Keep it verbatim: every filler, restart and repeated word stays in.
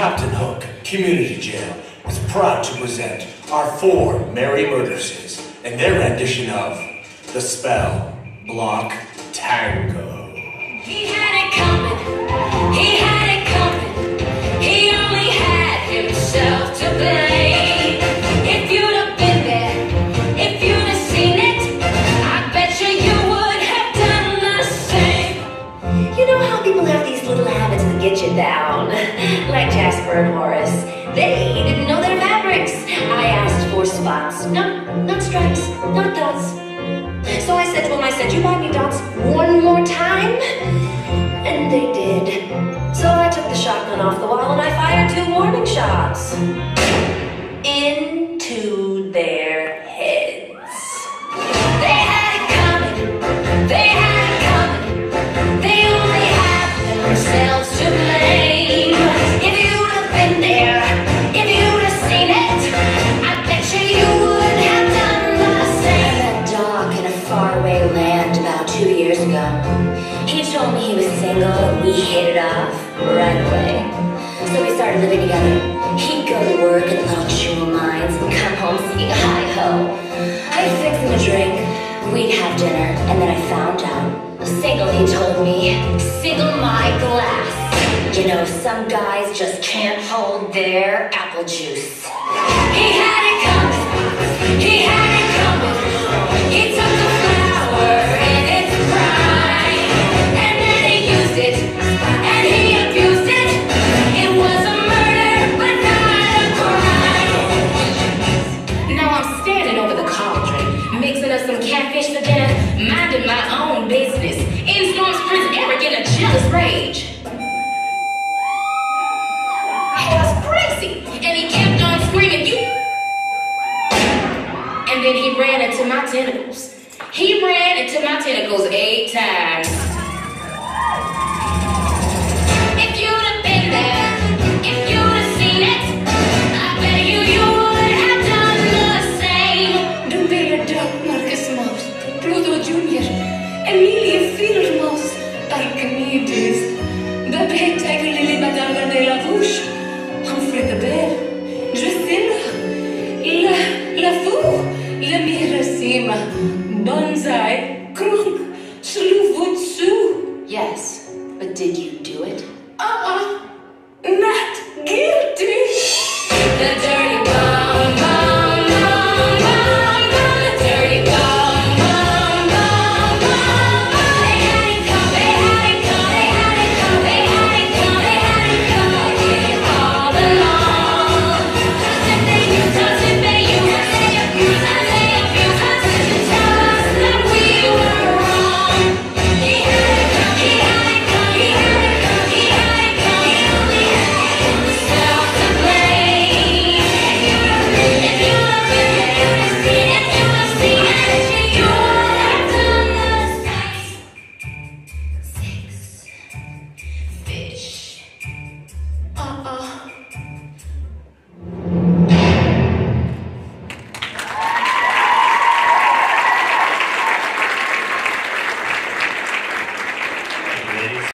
Captain Hook Community Jail is proud to present our four merry murderesses and their rendition of The Spell Block Tango. He had it coming, he had it coming, he only had himself to blame. If you'd have been there, if you'd have seen it, I bet you you would have done the same. You know how people have these little habits that get you down, like Jasper and Horace. They didn't know their fabrics. I asked for spots, no, not stripes, not dots. So I said to him, I said, you buy me dots one more time? And they did. So I took the shotgun off the wall and I fired two warning shots. Into their heads. They had it coming. They had it coming. They only had themselves to blame. If you'd have been there, if you'd have seen it, I bet you you would have done the same. That dog in a faraway land about two years ago. He told me he was single and we hit it off right away. So we started living together. He'd go to work at little jewel mines and come home singing hi-ho. I'd fix him a drink, we'd have dinner, and then I found out. Single, he told me, single my glass. You know, some guys just can't hold their apple juice. He had it coming, he had it coming. He took a flower in its prime, and then he used it, and he abused it. It was a murder, but not a crime. Now I'm standing over the cauldron, mixing up some catfish for dinner, minding my own business. In storms Prince Eric in a jealous rage. He was crazy, and he kept on screaming, you. And then he ran into my tentacles. He ran into my tentacles eight times.